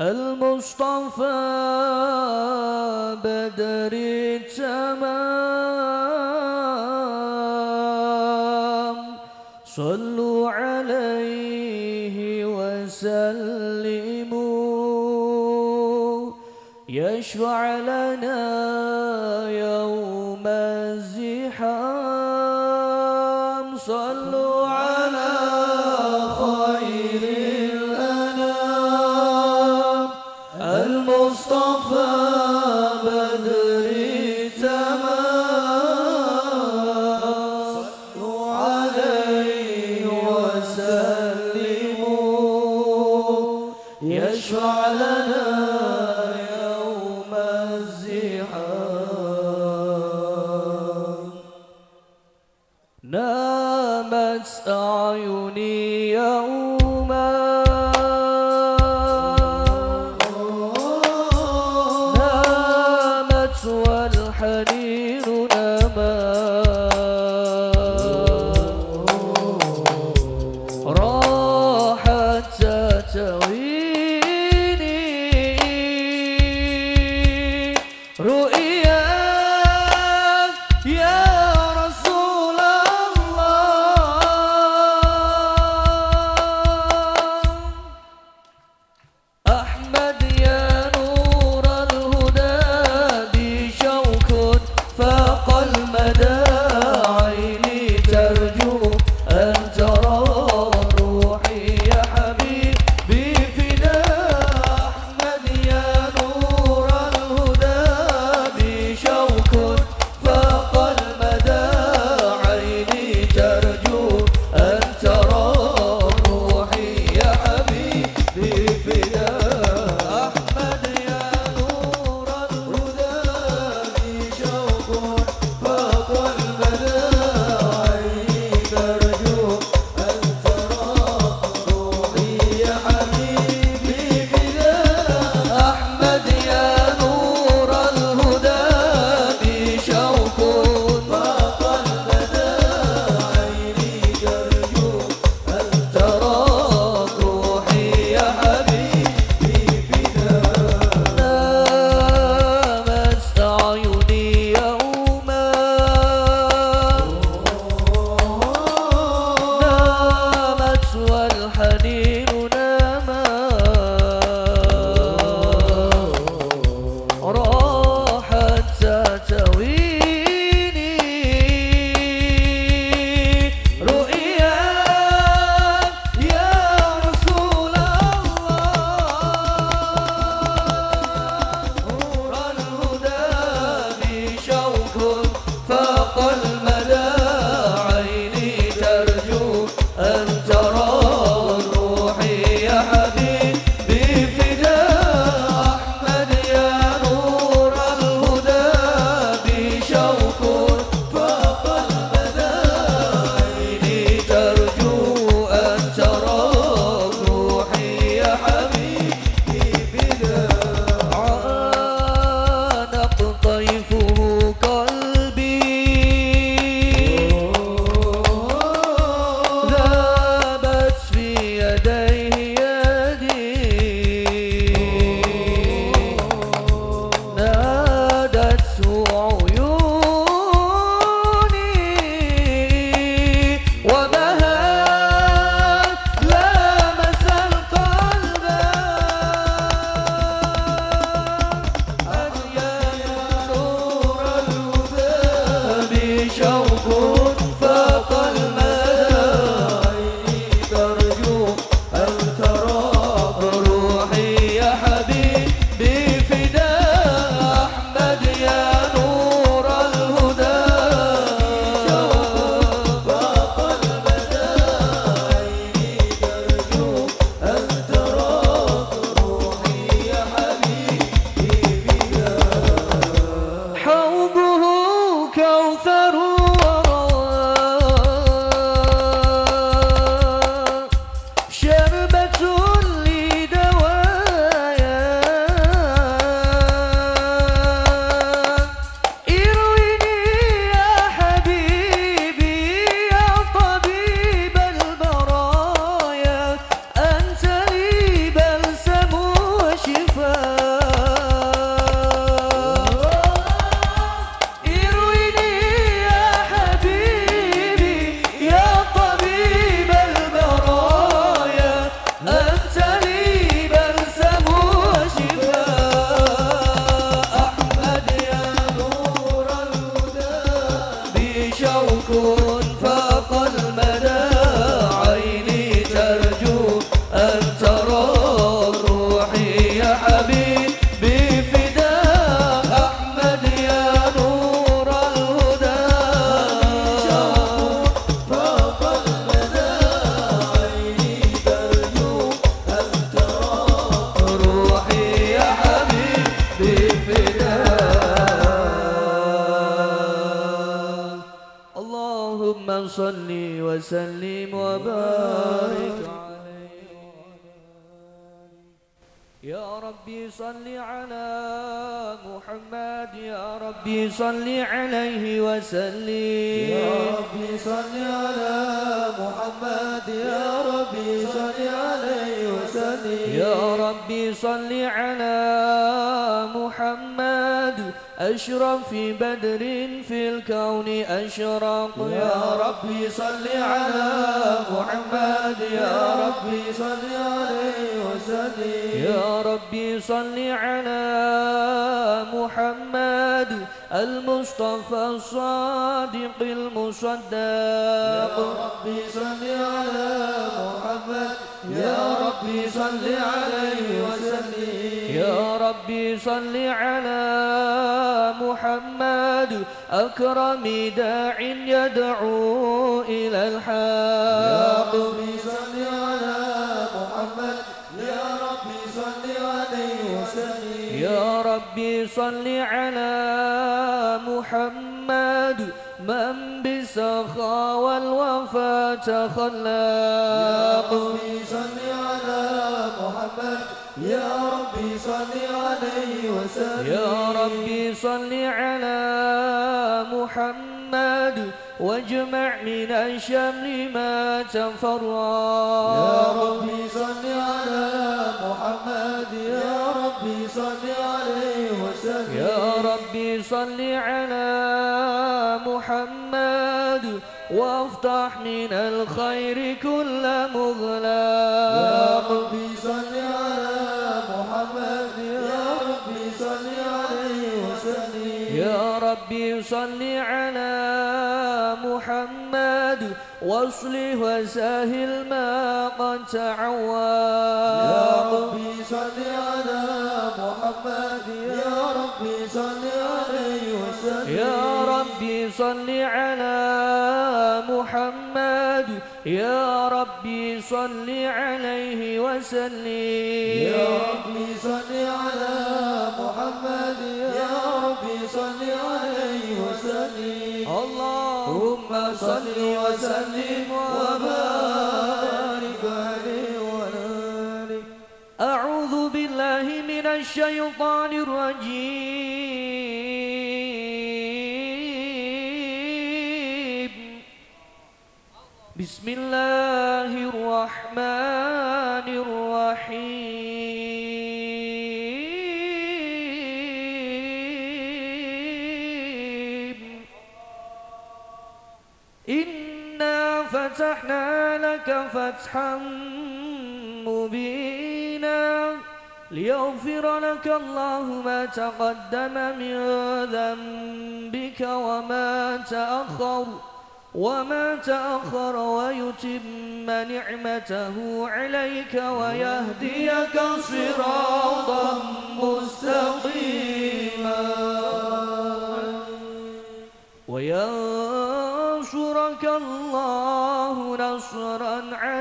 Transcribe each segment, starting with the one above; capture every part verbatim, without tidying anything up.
المصطفى بدر التمام صلوا عليه وسلموا يشفع لنا يوم الزحام صلوا على خير الأنام المصطفى بدر التمام صلوا عليه وسلموا يشفع لنا يوم الزحام نامت أعيني يوما نامت والحنين نما راحت تتويني رؤياك يا رسول الله وسلم وبارك عليه. يا ربي صل على محمد يا ربي صل عليه وسلم. يا ربي صل على محمد يا ربي صل عليه وسلم. يا ربي صل على محمد أشرف في بدر في الكون أشرق. يا ربي صل على محمد يا ربي صل عليه وسلم. يا ربي صل على محمد المصطفى الصادق المصدق. يا ربي صل على محمد يا ربي صل عليه وسلم. يا ربي صل على محمد أكرم داع يدعو إلى الحق. يا ربي صل على محمد يا ربي صل عليه وسلم. يا ربي صل على محمد من بالسخاء والوفاء تخلق. يا ربي صل على محمد يا ربي صل عليه وسلم. يا ربي صل على محمد واجمع من الشمل ما تفرق. يا ربي صل على محمد يا ربي صل عليه وسلم. يا ربي صل على محمد وافتح من الخير كل مغلاق. يا ربي صل على محمد يا ربي صل عليه وسلم. يا ربي صل على محمد واصلح وسهل ما قد تعوّق. يا ربي صل على محمد يا ربي صل عليه وسلم. يا ربي صل على محمد يا ربي صل عليه وسلم. يا ربي صل على محمد يا ربي صل عليه وسلم. اللهم صل وسلم وبارك عليه وعلى آله. أعوذ بالله من الشيطان الرجيم. بسم الله الرحمن الرحيم. إنا فتحنا لك فتحا مبينا ليغفر لك الله ما تقدم من ذنبك وما تأخر وما تأخر ويتم نعمته عليك ويهديك صراطا مستقيما وينصرك الله نصرا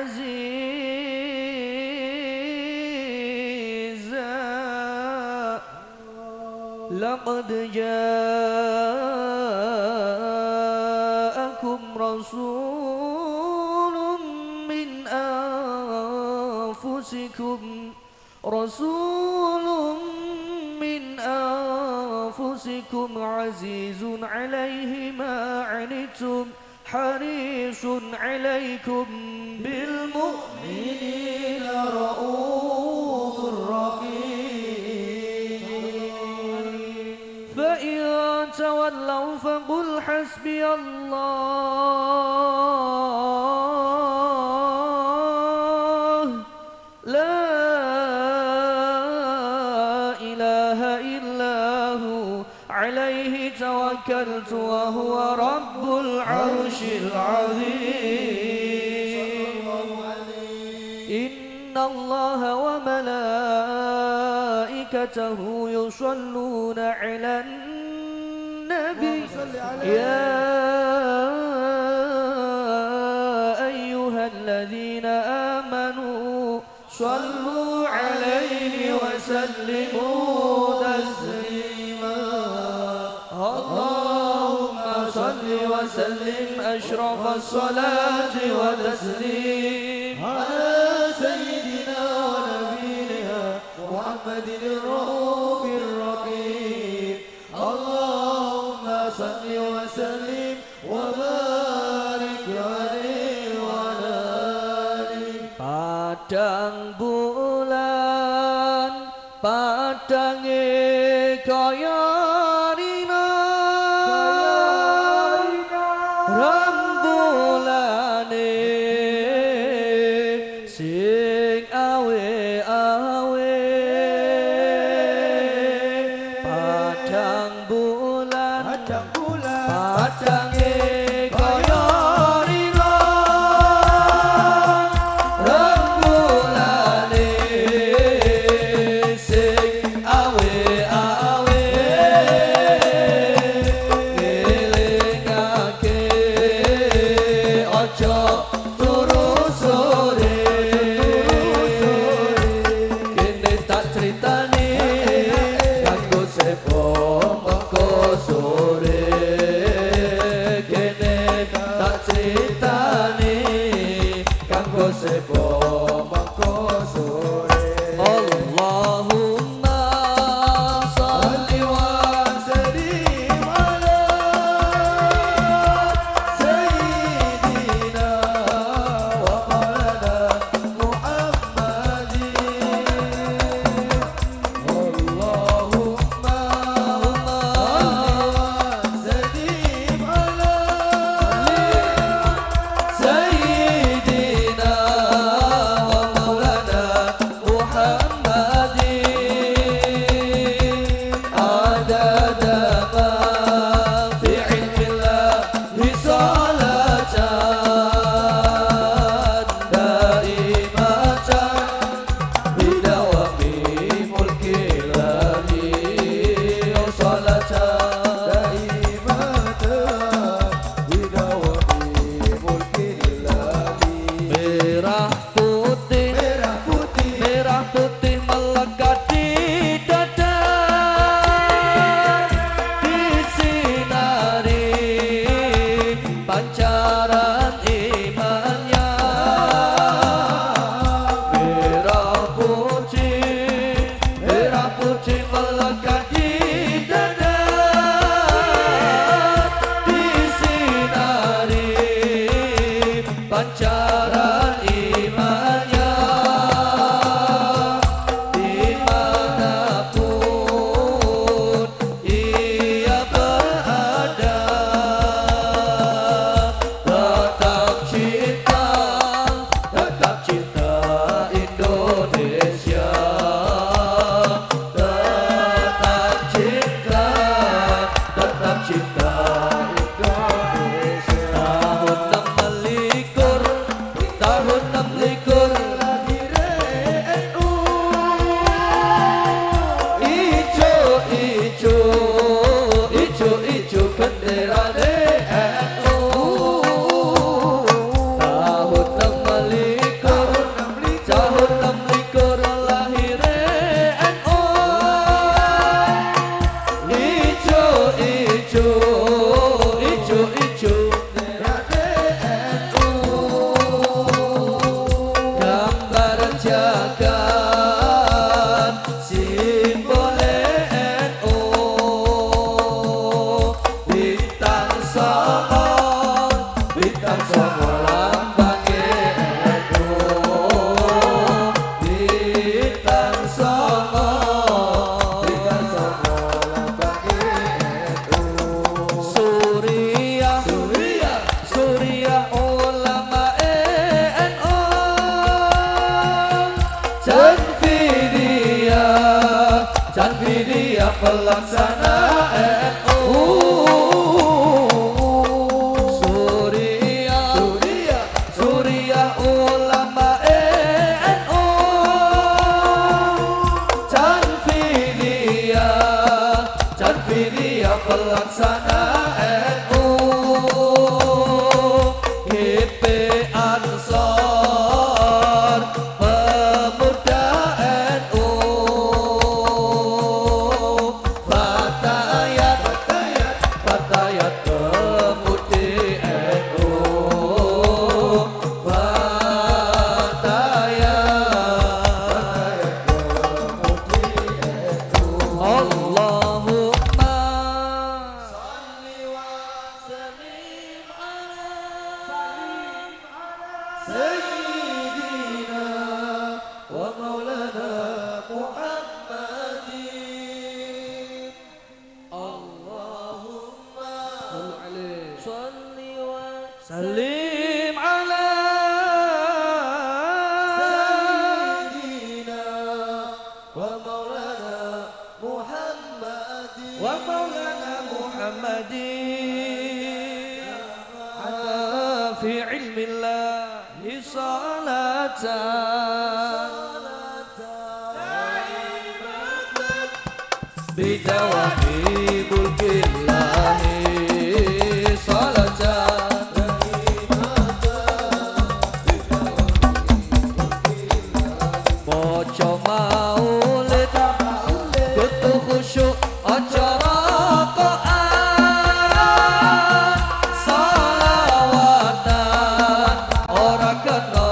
عزيزا. لقد جاءكم رسول من أنفسكم رسول من أنفسكم عزيز عليه ما عنتم حريص عليكم بالمؤمنين رؤوف رحيم. فإن تولوا فقل حسبي الله لا إله إلا هو عليه توكلت وهو رب العرش العظيم. إن الله وملائكته يصلون على النبي يا أيها الذين آمنوا صلوا عليه وسلموا تسليما. اللهم صل وسلم أشرف الصلاة وتسليم على سيدنا ونبينا محمد الرؤوف الرحيم اللهم صل وسلم وبارك عليه وعلى آله. Padang bulan padange kaya rina rembulane sing awe-awe padang bulan Padang bulan padange kaya rina rembulane sing awe-awe ngelingake ojo turu sore kene tak critani kanggo sepo mengko sore kene tak critani kanggo sepo mengko sore Allahumma sholli wa وسلم على سيدنا ومولانا محمد اللهم وسلم على سيدنا ومولانا محمد عدد ما في علم الله صلاة دائمة بدوام ملك الله صلاة دائمة بدوام ملك الله merah putih merah putih merah putih melekat di dada disinari pancaran imannya merah putih merah putih melekat di dada disinari pancaran imannya dimanapun ia berada tetap cinta tetap cinta Indonesia tetap cinta tetap cinta Indonesia tahun enam likur tahun enam likur lahir N U ijo ijo ijo ijo bendera N U tahun enam likur tahun enam likur lahir N U ijo ijo ijo ijo gambar jagat simbol N U bintang songo bintang songo lambang N U bintang songo bintang songo lambang N U Suriah Suriah Suriah ulama N U Janvidia Janvidia pelaksana N U Suriah Suriah Suriah ulama N U Janvidia Janvidia pelaksana N U G P Ansor pemuda N U Fatayat سيدنا ومولانا محمد اللهم صل وسلم على سيدنا ومولانا محمد ومولانا محمد في علم الله صلاة بدوام ملك الله صلاة moco maulid kudu khusyuk aja rokokan salawatan ora kena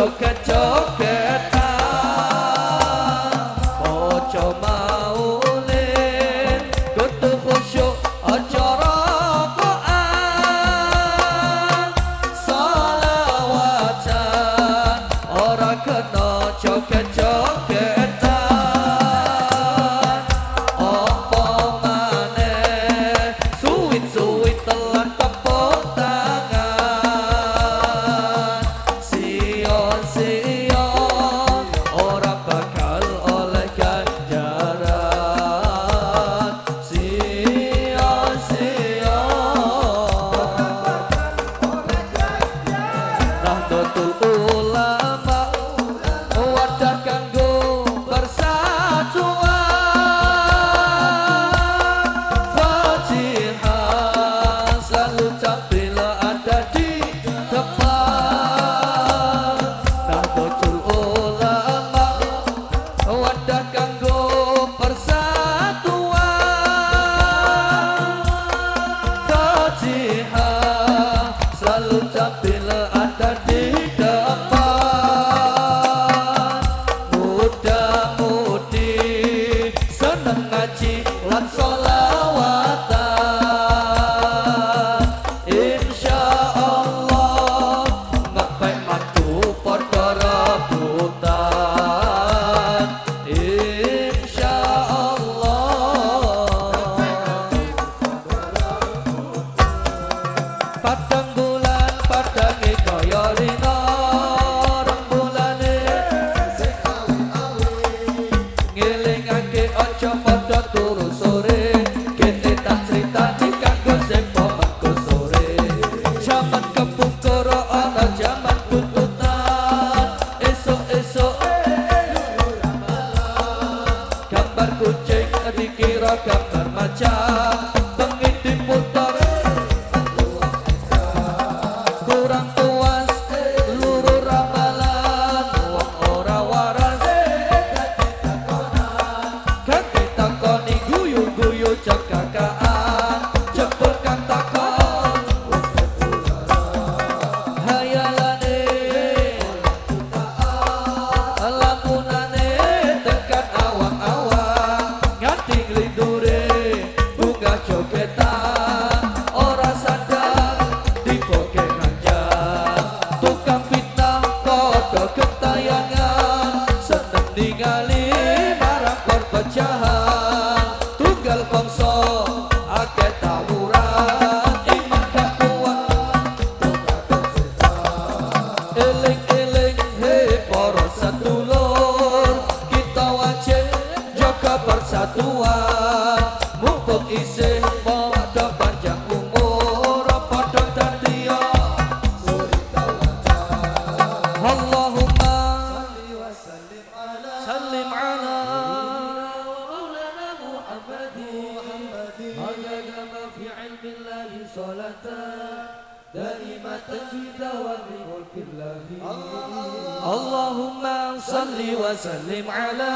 joget-jogetan moco maulid kudu khusyuk aja rokokan salawatan ora kena joget-jogetan apa maneh suwit-suwit telan tepuk tangan sia-sia ora bakal oleh ganjaran sia-sia Nahdlatul Ulama wadah kanggo persatuan Fatihah selalu tampil ada di depan Nahdlatul Ulama wadah kanggo persatuan Fatihah selalu tampil ada di depan muda-mudi seneng ngaji lan sholawatan insyaallah ngepek madu padha rebutan insyaallah padang bulan padange kaya rina rembulane ngelingake aja padha turu sore kene tak critani kanggo sing mengko sore jaman kepungkur ana jaman buntutan esuk-esuk gambar kucing dikira gambar macan bengi diputar kurang puas luru ramalan wong ora waras ganti takoni guyu-guyu cekakaan jebul kang takon hayalane lamunane tekan awang-awang nganti glindure bunga jogetan ora sadar dipoke ranjang tukang fitnah kodho gentayangan seneng ningali marang perpecahan tunggal bangsa akeh tawuran iman gak kuat eling-eling he para sedulur kita wajib jaga persatuan mumpung isih padha panjang umur padha dadiya Allahumma وسلم على sallim ala مولانا محمد عدد ما في علم الله صلاة دائمة بدوام ملك الله Allahumma salli wa sallim ala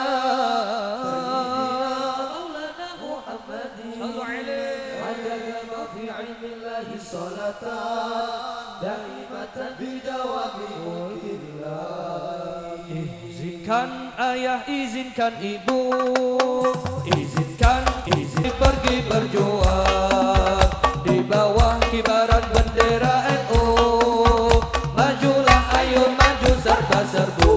مولانا محمد sallu alaihi عدد ما في علم الله صلاة دائمة بدوام ملك الله Izinkan ayah, izinkan ibu, izinkan izin pergi berjuang di bawah kibaran bendera N U. Majulah ayah ayo maju serba-serbu.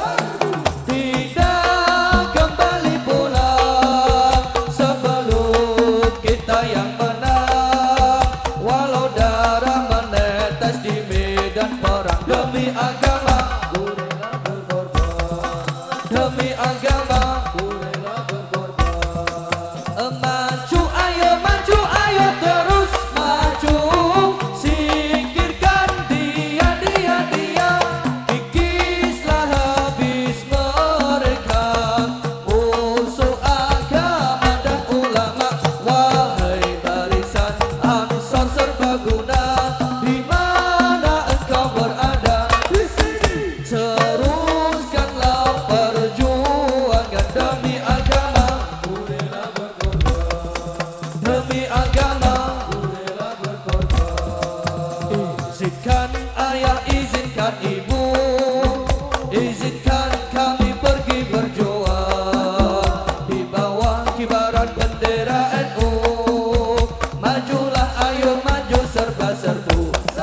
Tidak kembali pulang sebelum kita yang menang. Walau darah menetes di medan perang. Demi agama ku rela berkorban. Demi agama ku rela berkorban. Maju ayo maju ayo terus maju. Singkirkan dia dia dia. Kikislah habis mereka. Musuh agama dan ulama. Wahai barisan Ansor serbaguna, di mana engkau berada? Di sini. Teruskanlah perjuangan demi agama. Ku rela berkorban. Demi agama ku rela berkorban. Izinkan ayah, izinkan ibu, izinkan kami pergi berjuang di bawah kibaran bendera N U. Majulah ayo maju serba-serbu.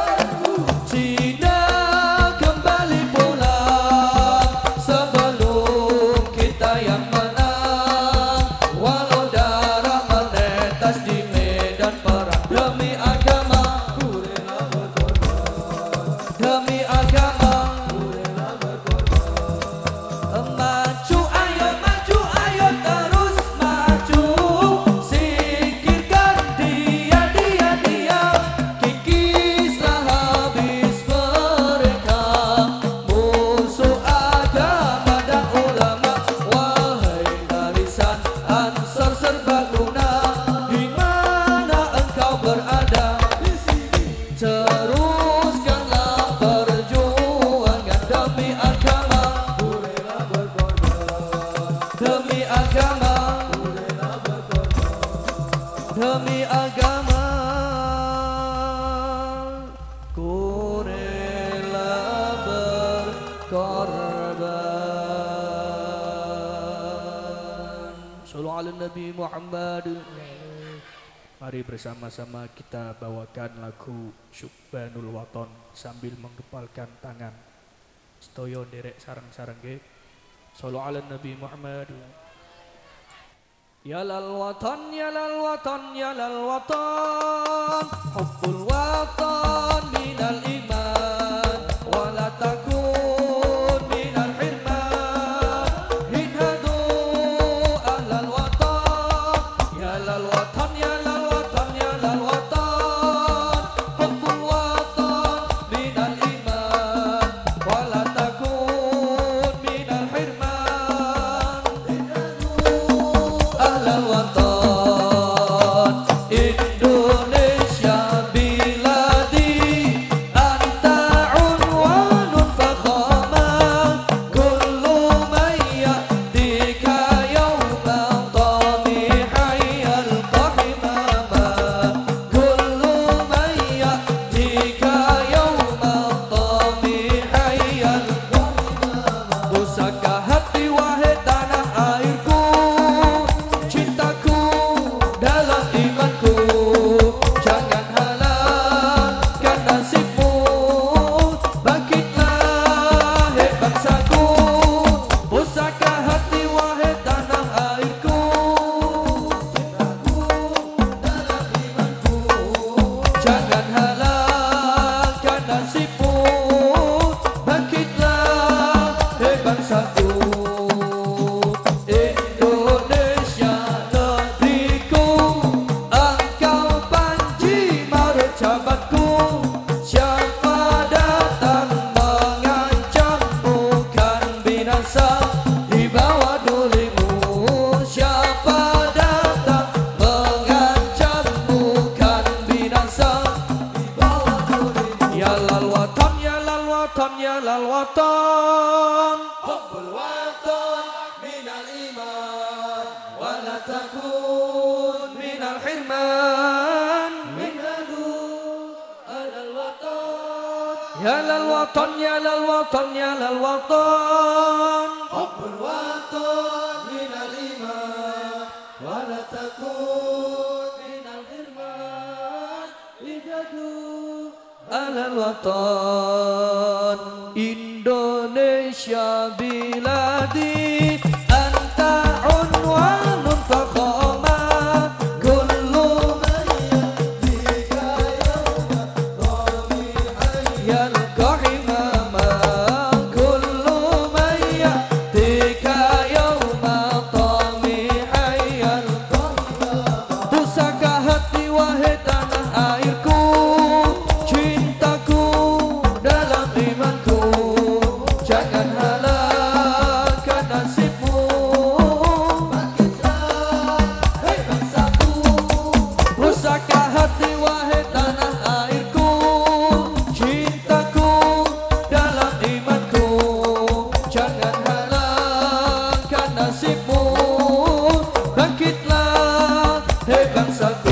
Tidak kembali pulang sebelum kita yang menang. Walau darah menetes di medan perang. Demi agama ku rela berkorban. Demi agama ku rela berkorban. Maju ayo maju ayo terus maju. Singkirkan dia dia dia. Kikislah habis mereka. Musuh agama dan ulama. Wahai barisan Ansor serbaguna, di mana engkau berada? Di sini. Teruskanlah perjuangan demi agama. Ku rela berkorban. Demi agama ku rela berkorban. Demi agama ku rela berkorban. Sallu ala Nabi Muhammad. Mari bersama-sama kita bawakan lagu Syukbanul Waton sambil menggepalkan tangan. Stoyo derek sarang-sarang ge. Sallu ala Nabi Muhammad. Ya lal watan ya lal watan ya lal watan. Hubbul watan minal iman. Wala takun minal hirman. Hidhadu ahlal watan. Ya lal watan ya lal watan ya lal watan. Hubbul watan minal iman. Wala takun minal hirman. Ahlal watan. Indonesia biladi. Anta unwanun fakhama. Kullu man ya'tika yawman tamihayyal qahimama. Kullu man ya'tika yawman tamihayyal qahimama. Pusaka hati wahai tanah airku. Cintaku dalam imanku. Jangan halalkan nasibmu. Bangkitlah hei bangsaku. Pusaka hati wahai tanah airku. Cintaku dalam imanku. Jangan halalkan nasibmu. Bangkitlah hei bangsaku. Indonesia negeriku. Engkau panji martabatku. Siapa datang mengancam bukan binasa di bawah dulimu. Siapa datang mengancam bukan binasa di bawah dulimu. Ya lal watan ya lal watan ya lal watan. Hubbul watan minal iman. Wala takun minal hirman. Minhadu alal watan. Ya lal watan ya lal watan ya lal watan. Hubbul watan minal iman. Wala takun minal hirman. Minhadu alal watan. Indonesia biladi anta unwanun fakhama kullu yalqa himama kullu man yatika yawma tamihan yalqa pusaka hati wahai tanah airku cintaku dalam imanku jangan halangkan nasibmu bangkitlah hei bangsaku pusaka hati wahai tanah airku cintaku dalam imanku jangan halangkan nasibmu bangkitlah hei bangsaku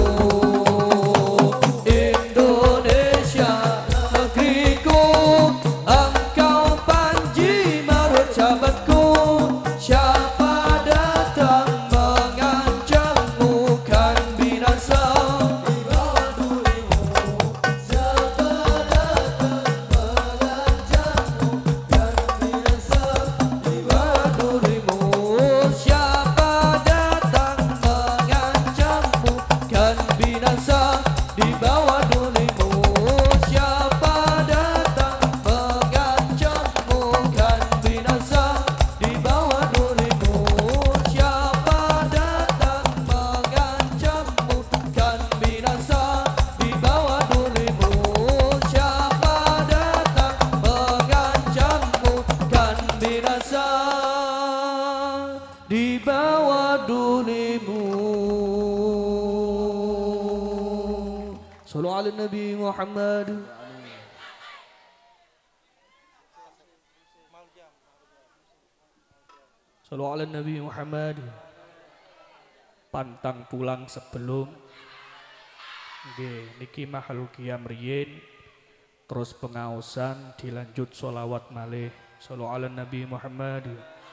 Indonesia negeriku engkau panji martabatku siapa datang mengancammu kan binasa di bawah durimu siapa datang mengancammu kan binasa di bawah durimu siapa datang mengancammu kan binasa di bawah durimu siapa datang mengancammu kan binasa di bawah durimu siapa datang mengancammu kan binasa di bawah durimu siapa datang mengancammu kan binasa di bawah durimu. Sallu ala Nabi Muhammad. Sallu ala Nabi Muhammad. Pantang pulang sebelum nggih niki mahal qiyam riyin terus pengaosan dilanjut sholawat malih. Sallu ala Nabi Muhammad.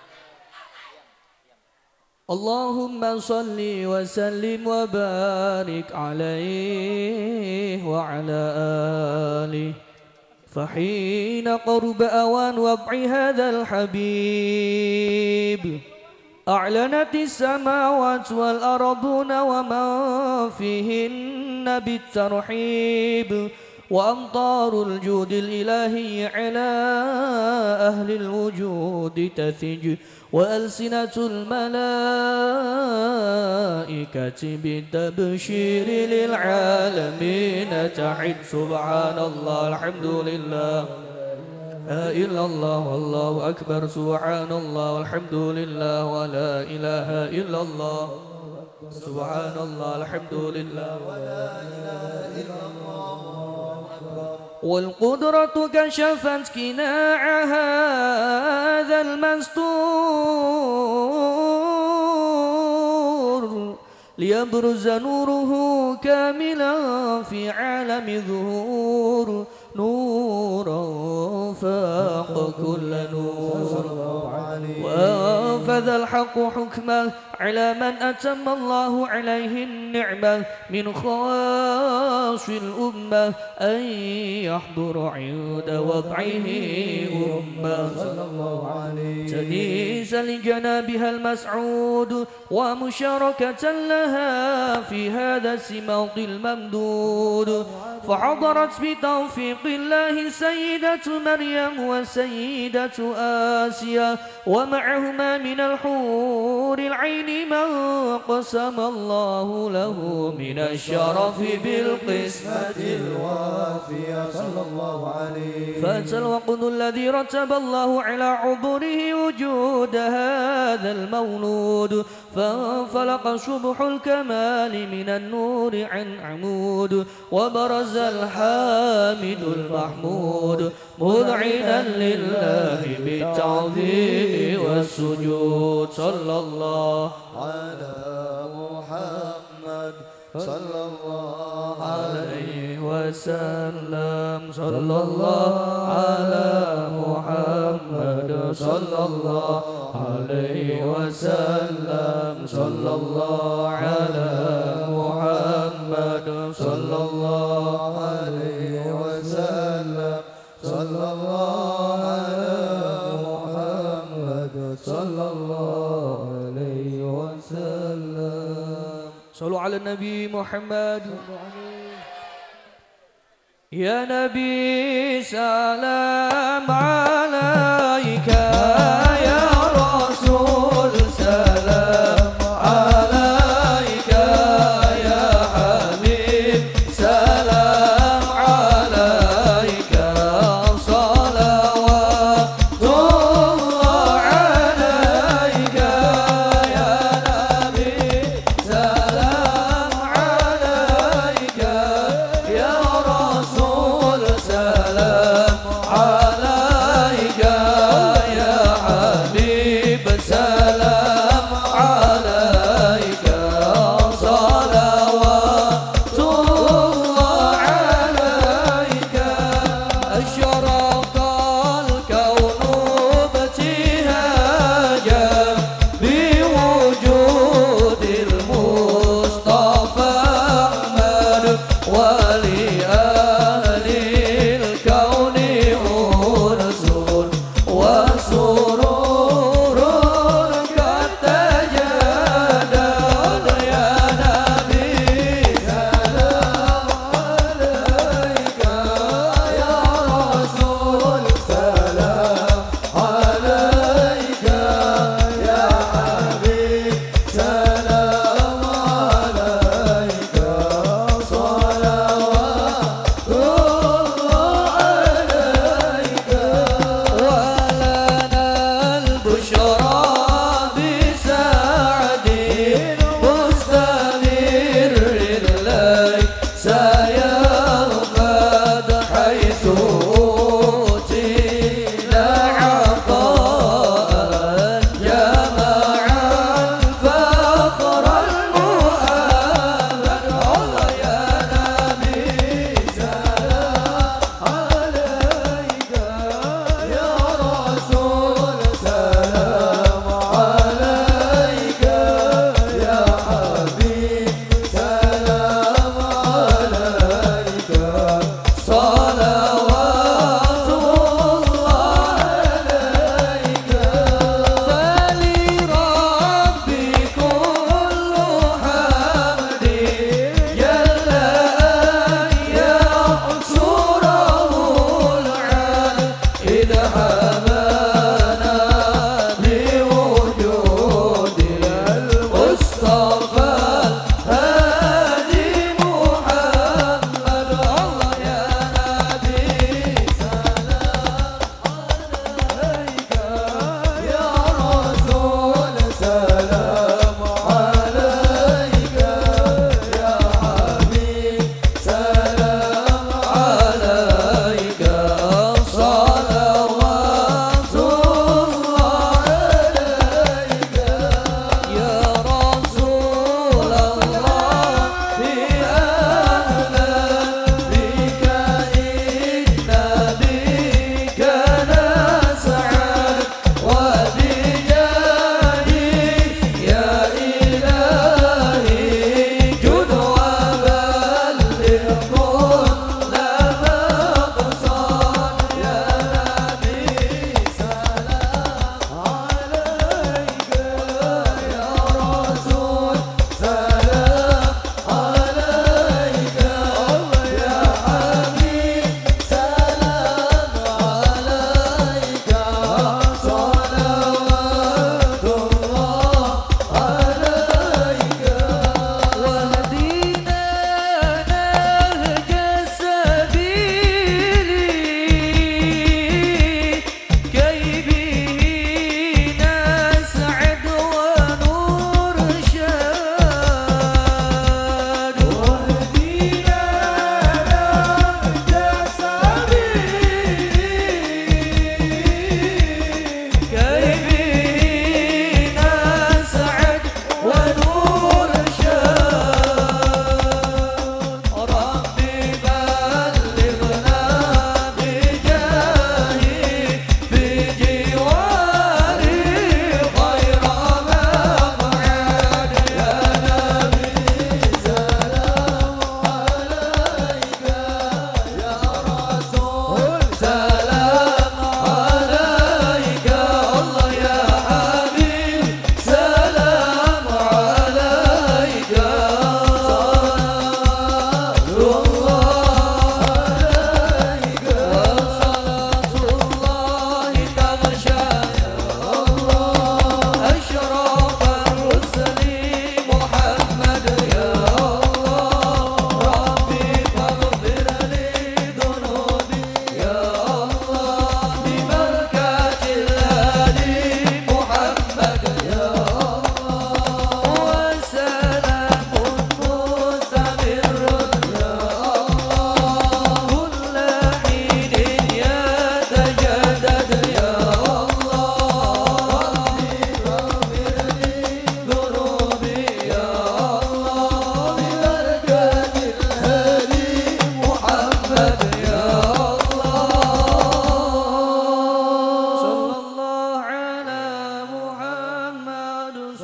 Allahumma salli wa sallim wa barik alaihi wa ala alihi فحين قرب أوان وضع هذا الحبيب أعلنت السماوات والأرضون ومن فيهن بالترحيب وأمطار الجود الإلهي على أهل الوجود تثج وألسنة الملائكة بالتبشير للعالمين تحد سبحان الله الحمد لله لا إلا الله والله أكبر سبحان الله والحمد لله ولا إله إلا الله سبحان الله الحمد لله ولا إله إلا الله والقدرة كشفت كناع هذا المستور ليبرز نوره كاملا في عالم ظهور نورا فاق كل نور وأنفذ الحق حكمه على من أتم الله عليه النعمة من خواص الأمة أن يحضر عند وضعه أمة تنيسا لجنابها المسعود ومشاركة لها في هذا السماط الممدود فحضرت بتوفيق الله سيدة مريم وسيدة آسيا ومعهما من الحور العين من قسم الله له من الشرف بالقسمة الوافية صلى الله عليه فأتى الوقت الذي رتب الله على عبره وجود هذا المولود فانفلق شبح الكمال من النور عن عمود وبرز الحامد المحمود مذعنا لله بالتعظيم والسجود صلى الله على محمد صلى الله عليه وسلم صلى الله على محمد صلى الله عليه وسلم صلى الله على محمد صلى الله عليه وسلم صلى الله صلوا على النبي محمد. يا نبي سلام عليك يا رسول سلام عليك يا حبيب سلام عليك صلوات الله عليك يا نبي سلام عليك يا رسول سلام عليك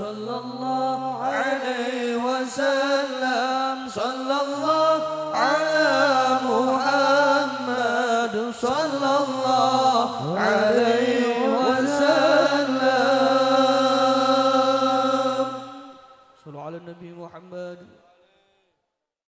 صلى الله عليه وسلم صلى الله